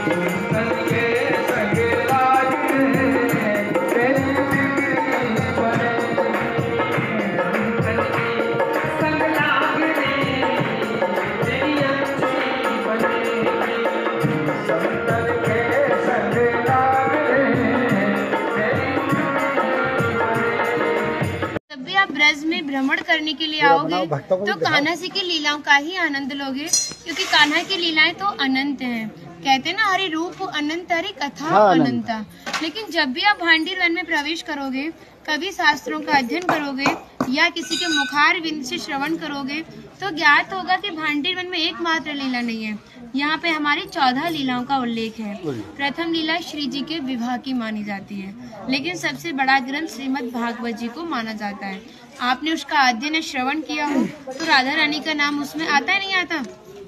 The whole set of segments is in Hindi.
ब्रज में भ्रमण करने के लिए आओगे तो कान्हा जी की लीलाओं का ही आनंद लोगे, क्योंकि कान्हा की लीलाएं तो अनंत हैं। कहते हैं ना, हरि रूप अनंत हरि कथा अनंता। लेकिन जब भी आप भांडीर वन में प्रवेश करोगे, कभी शास्त्रों का अध्ययन करोगे या किसी के मुखार विंद से श्रवण करोगे तो ज्ञात होगा कि भांडीर वन में एकमात्र लीला नहीं है। यहाँ पे हमारी 14 लीलाओं का उल्लेख है। प्रथम लीला श्री जी के विवाह की मानी जाती है, लेकिन सबसे बड़ा ग्रंथ श्रीमद् भागवत जी को माना जाता है। आपने उसका अध्ययन श्रवण किया हो तो राधा रानी का नाम उसमें आता है, नहीं आता?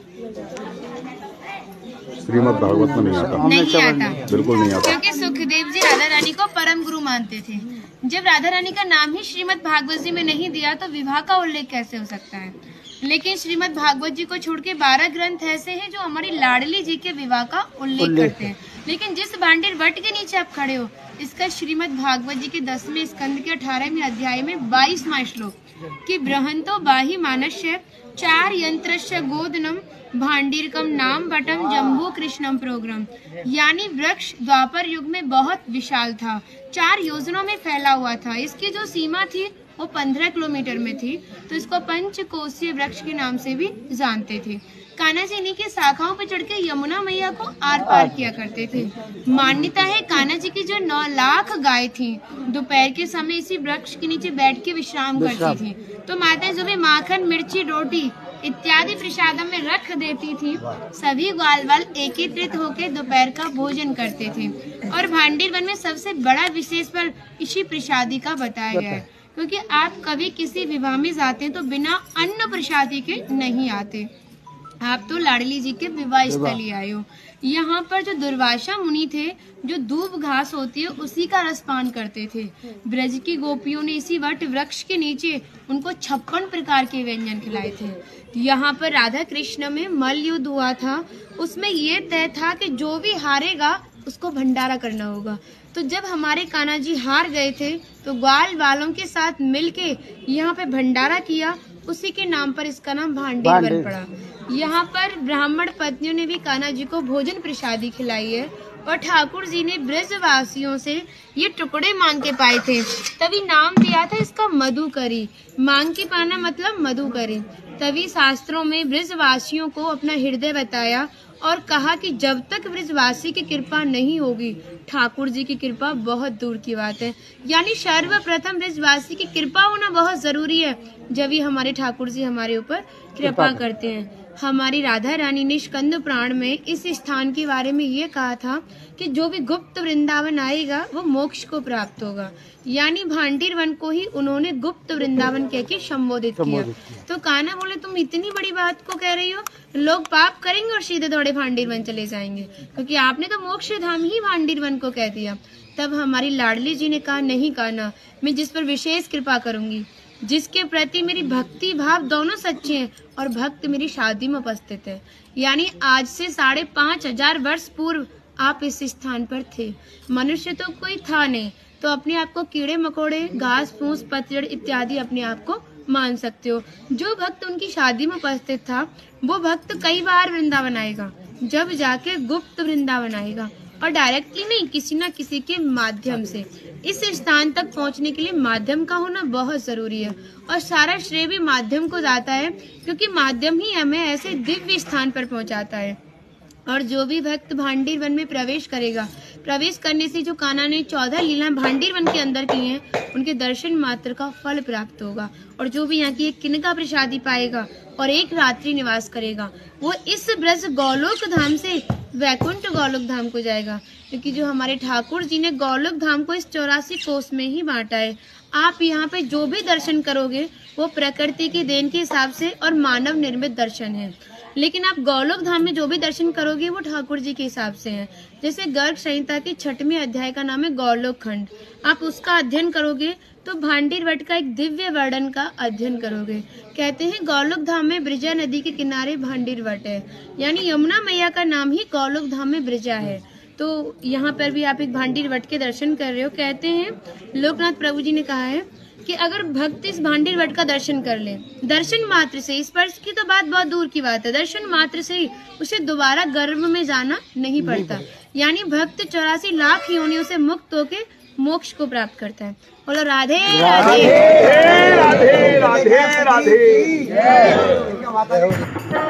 श्रीमद् भागवत में नहीं आता, बिल्कुल नहीं आता, क्योंकि सुखदेव जी राधा रानी को परम गुरु मानते थे। जब राधा रानी का नाम ही श्रीमद् भागवत जी में नहीं दिया तो विवाह का उल्लेख कैसे हो सकता है? लेकिन श्रीमद् भागवत जी को छोड़ के 12 ग्रंथ ऐसे हैं जो हमारी लाडली जी के विवाह का उल्लेख करते हैं। लेकिन जिस भांडीर वट के नीचे आप खड़े हो, इसका श्रीमद् भागवत जी के 10वें स्कंद के 18वें अध्याय में 22वां श्लोक कि बृहंतो बाहि मानस्य 4 यंत्रस्य गोदनम भांडीरकम नाम बटम जम्बू कृष्णम प्रोग्राम, यानी वृक्ष द्वापर युग में बहुत विशाल था, 4 योजनों में फैला हुआ था। इसकी जो सीमा थी वो 15 किलोमीटर में थी, तो इसको पंचकोशीय वृक्ष के नाम से भी जानते थे। कान्हा जी इन्हीं की शाखाओं पर चढ़ के यमुना मैया को आर पार किया करते थे। मान्यता है कान्हा जी की जो 9 लाख गाय थी, दोपहर के समय इसी वृक्ष के नीचे बैठ के विश्राम करती थी। तो माता जो भी माखन, मिर्ची, रोटी इत्यादि प्रसादम में रख देती थी, सभी ग्वाल वाल एकत्रित होकर दोपहर का भोजन करते थे। और भांडीर वन में सबसे बड़ा विशेष फल इसी प्रसादी का बताया गया है, क्योंकि आप कभी किसी विवाह में जाते हैं तो बिना अन्न प्रसादी के नहीं आते। आप तो लाडली जी के विवाह स्थली आए हो। यहाँ पर जो दुर्वासा मुनि थे, जो दूब घास होती है उसी का रसपान करते थे। ब्रज की गोपियों ने इसी वट वृक्ष के नीचे उनको 56 प्रकार के व्यंजन खिलाए थे। यहाँ पर राधा कृष्ण में मल्ल युद्ध हुआ था, उसमें ये तय था कि जो भी हारेगा उसको भंडारा करना होगा। तो जब हमारे कान्हा जी हार गए थे तो ग्वाल वालों के साथ मिलके यहाँ पे भंडारा किया, उसी के नाम पर इसका नाम भांडीर वन पड़ा। यहाँ पर ब्राह्मण पत्नियों ने भी कान्हा जी को भोजन प्रसादी खिलाई है, और ठाकुर जी ने ब्रजवासियों से ये टुकड़े मांग के पाए थे, तभी नाम दिया था इसका मधुकरी। मांग के पाना मतलब मधुकरी। तभी शास्त्रों में ब्रजवासियों को अपना हृदय बताया और कहा कि जब तक ब्रजवासी की कृपा नहीं होगी, ठाकुर जी की कृपा बहुत दूर की बात है। यानी सर्वप्रथम ब्रजवासी की कृपा होना बहुत जरूरी है, जब ही हमारे ठाकुर जी हमारे ऊपर कृपा करते हैं। हमारी राधा रानी ने स्कंद पुराण में इस स्थान के बारे में ये कहा था कि जो भी गुप्त वृंदावन आएगा वो मोक्ष को प्राप्त होगा। यानी भांडीर वन को ही उन्होंने गुप्त वृंदावन कह के संबोधित किया। तो कान्हा बोले, तुम इतनी बड़ी बात को कह रही हो, लोग पाप करेंगे और सीधे दौड़े भांडीर वन चले जाएंगे, क्योंकि आपने तो मोक्ष धाम ही भांडीर वन को कह दिया। तब हमारी लाडली जी ने कहा, नहीं कान्हा, मैं जिस पर विशेष कृपा करूंगी, जिसके प्रति मेरी भक्ति भाव दोनों सच्चे हैं और भक्त मेरी शादी में उपस्थित है। यानी आज से 5,500 वर्ष पूर्व आप इस स्थान पर थे। मनुष्य तो कोई था नहीं, तो अपने आप को कीड़े मकोड़े, घास फूस, पतझड़ इत्यादि अपने आप को मान सकते हो। जो भक्त उनकी शादी में उपस्थित था, वो भक्त कई बार वृंदावन आएगा, जब जाके गुप्त वृंदावन आएगा, और डायरेक्टली नहीं, किसी न किसी के माध्यम से। इस स्थान तक पहुंचने के लिए माध्यम का होना बहुत जरूरी है, और सारा श्रेय भी माध्यम को जाता है, क्योंकि माध्यम ही हमें ऐसे दिव्य स्थान पर पहुंचाता है। और जो भी भक्त भांडीर वन में प्रवेश करेगा, प्रवेश करने से जो कान्हा ने 14 लीला भांडीर वन के अंदर की हैं, उनके दर्शन मात्र का फल प्राप्त होगा। और जो भी यहाँ की एक किनका प्रसादी पाएगा और एक रात्रि निवास करेगा, वो इस ब्रज गौलोक धाम से वैकुंठ गौलोक धाम को जाएगा, क्योंकि जो हमारे ठाकुर जी ने गौलोक धाम को इस 84 कोस में ही बांटा है। आप यहाँ पे जो भी दर्शन करोगे वो प्रकृति की देन के हिसाब से और मानव निर्मित दर्शन है। लेकिन आप गौलोक धाम में जो भी दर्शन करोगे वो ठाकुर जी के हिसाब से है। जैसे गर्ग संहिता के 6वें अध्याय का नाम है गौलोक खंड, आप उसका अध्ययन करोगे तो भांडीर वट का एक दिव्य वर्णन का अध्ययन करोगे। कहते हैं गौलोक धाम में ब्रिजा नदी के किनारे भांडीर वट है, यानी यमुना मैया का नाम ही गौलोक धाम में ब्रिजा है। तो यहाँ पर भी आप एक भांडीर वट के दर्शन कर रहे हो। कहते हैं लोकनाथ प्रभु जी ने कहा है कि अगर भक्त इस भांडीर वट का दर्शन कर ले, दर्शन मात्र से, स्पर्श की तो बात बहुत दूर की बात है, दर्शन मात्र से ही उसे दोबारा गर्भ में जाना नहीं पड़ता, यानी भक्त 84 लाख योनियों से मुक्त होके मोक्ष को प्राप्त करता है। बोलो राधे राधे राधे राधे राधे राधे।